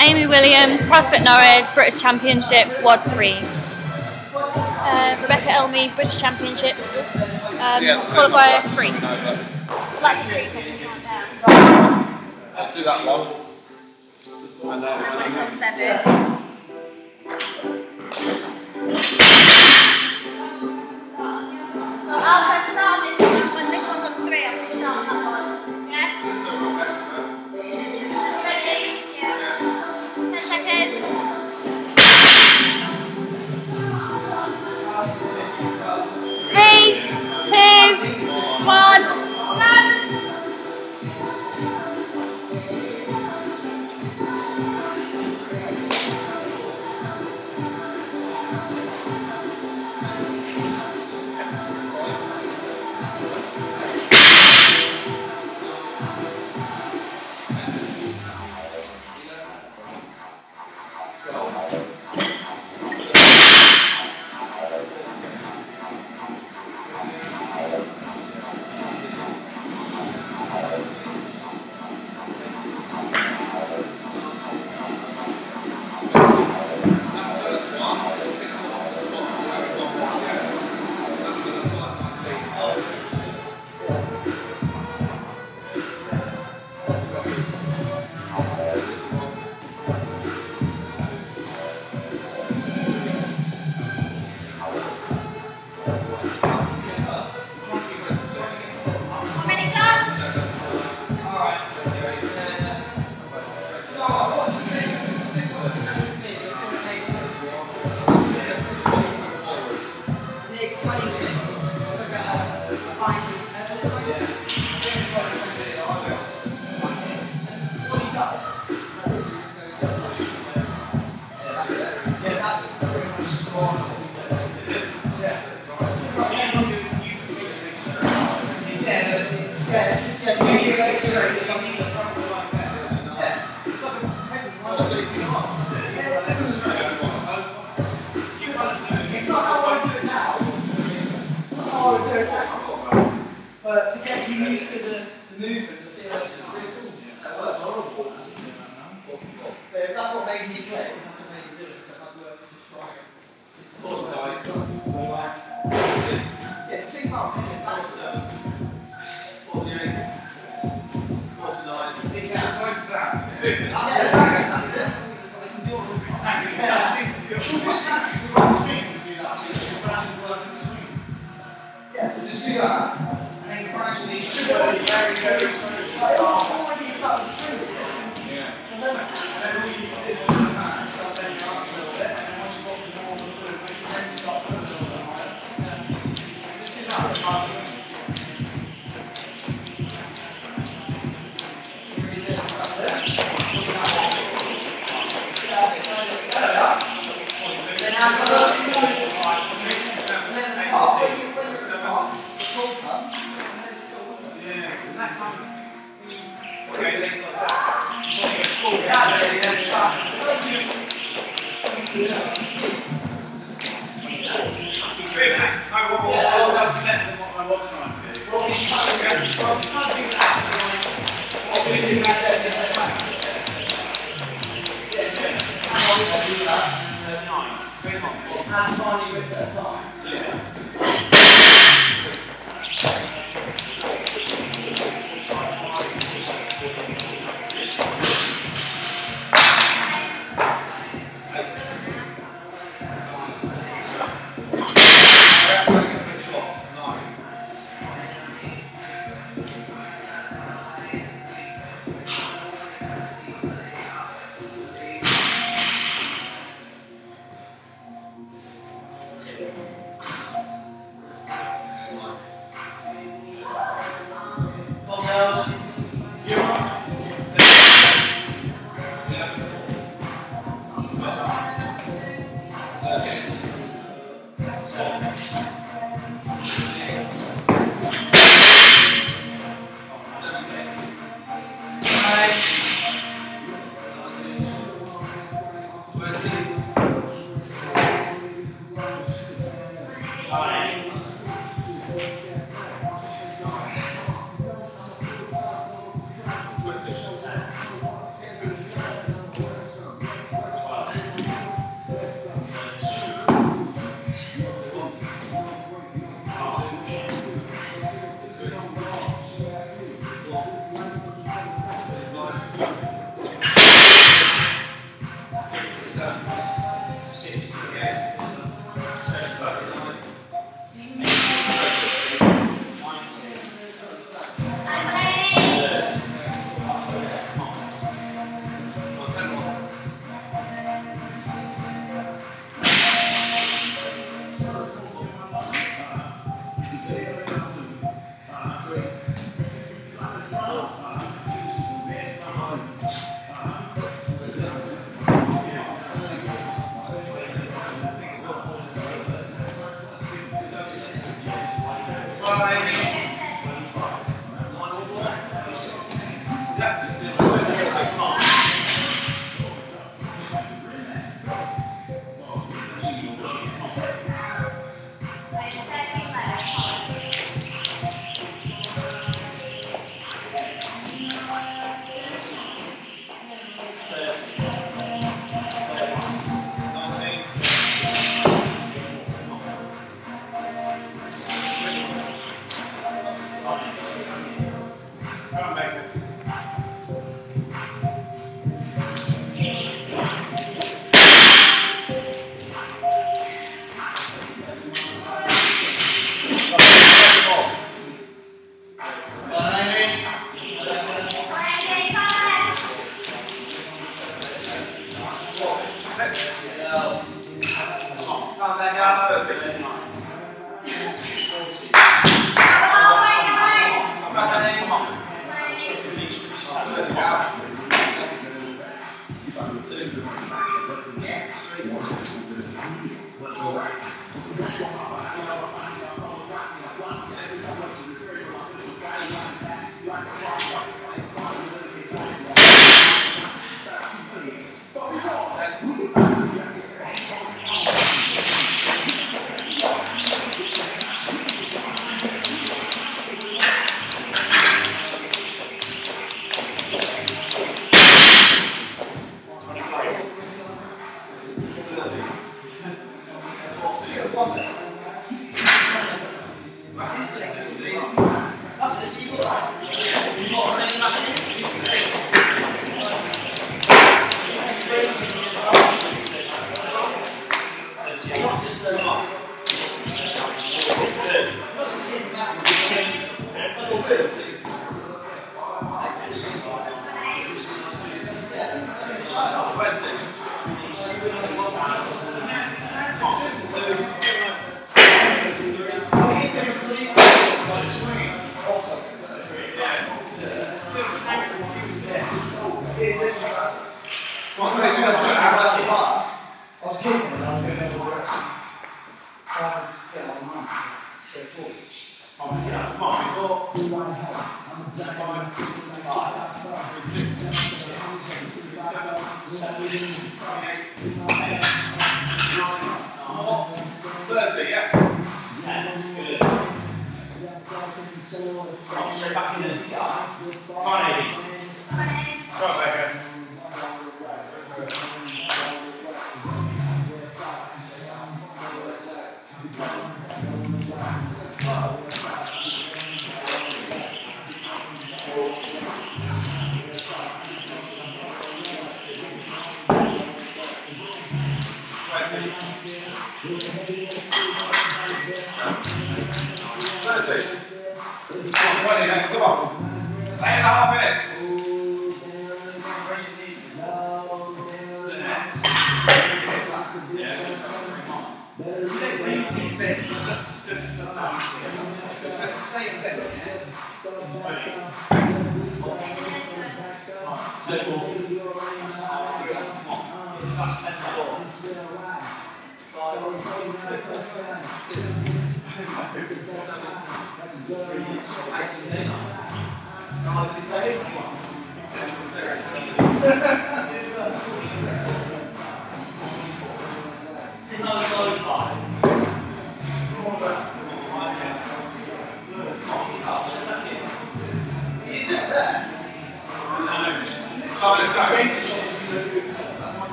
Amy Williams, CrossFit Norwich, British Championships, WOD 3. Rebecca Elmy, British Championships, qualifier 3. That's 3, so I can count down. Let's do that one. And then it's on 7. So I'll press start this one, when this one's on 3, I'll press start on that one. Yeah? Ready? Yeah. 10 seconds. 3, 2, 1, go! But to get you used to the movement, the feel is really cool. That works horrible. But if that's what made me play, that's what made me do it, because I'd work to try it. It's yeah, 2 pounds. That's 48, 49. That's it. Yeah, so just do that. And then gradually, very, very slowly. Yeah. And then all you need to do is start bending your arms a little bit, and then once you've got the more fluid, then you start putting a little bit higher. Just do that as fast as and tiny bits at a time. Come back out.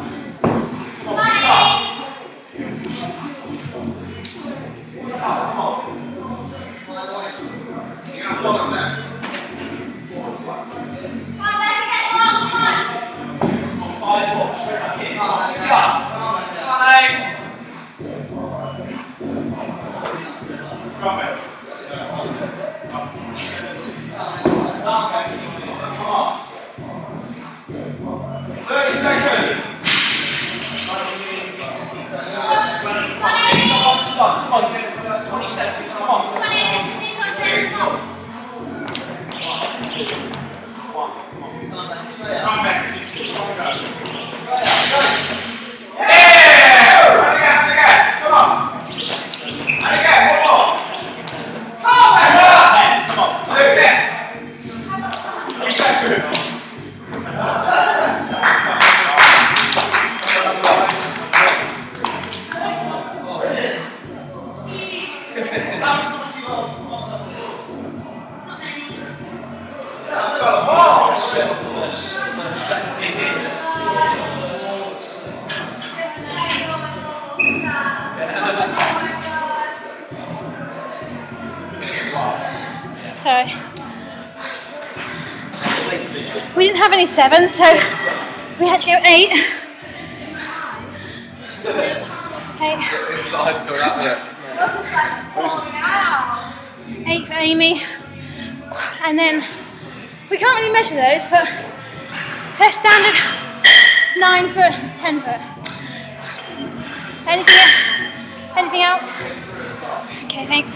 Come on. So we didn't have any 7s, so we had to go 8. 8. Inside's coming out of it. 8 for Amy. And then we can't really measure those, but they're standard 9 foot, 10 foot. Anything else? Okay, thanks.